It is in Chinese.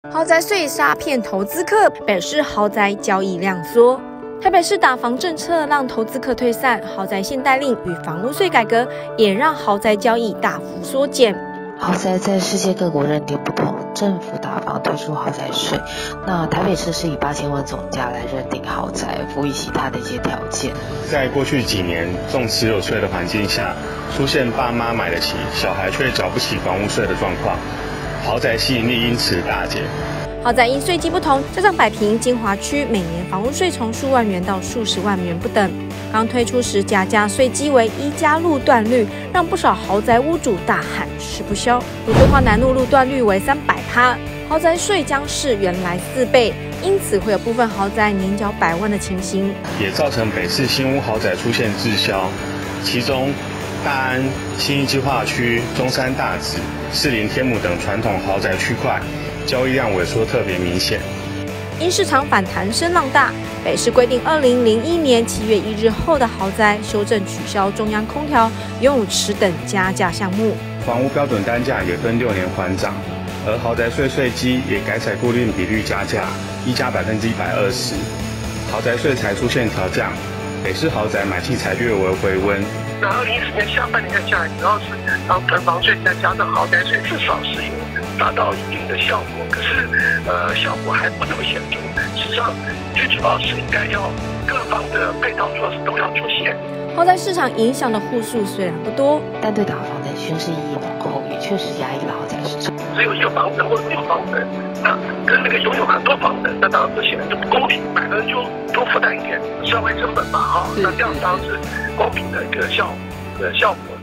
豪宅税杀骗投资客，北市豪宅交易量缩。台北市打房政策让投资客退散，豪宅限贷令与房屋税改革也让豪宅交易大幅缩减。 豪宅在世界各国认定不同，政府打房推出豪宅税，那台北市是以8000万总价来认定豪宅，辅以其他的一些条件。 在过去几年重持有税的环境下，出现爸妈买得起，小孩却缴不起房屋税的状况，豪宅吸引力因此大减。 豪宅因税基不同，加上摆平精华区每年房屋税从数万元到数十万元不等。刚推出时加价税基为1+路段率，让不少豪宅屋主大喊吃不消。如规划南路路段率为300%，豪宅税将是原来4倍，因此会有部分豪宅年缴100万的情形， 也造成北市新屋豪宅出现滞销，其中大安、信义计划区、中山大直、士林天母等传统豪宅区块交易量萎缩特别明显。 因市场反弹声浪大，北市规定2001年7月1日后的豪宅修正取消中央空调、游泳池等加价项目， 房屋标准单价也分6年缓涨，而豪宅税税基也改采固定比率加价，1+120%，豪宅税才出现调降，北市豪宅买气才略微回温。 那2010年下半年看下来，主要是房税再加上豪宅税，至少是有达到一定的效果，可是效果还不那么显著。事实上，最主要是应该要各方的配套措施都要出现。 豪宅市场影响的户数虽然不多， 但对打房的宣示意义浓厚，也确实压抑了豪宅市场。 只有一个房子或者没有房子，那跟那个拥有很多房子，那当然这显然就不公平。买了就多负担一点社会成本嘛，那这样当然是公平的一个效果。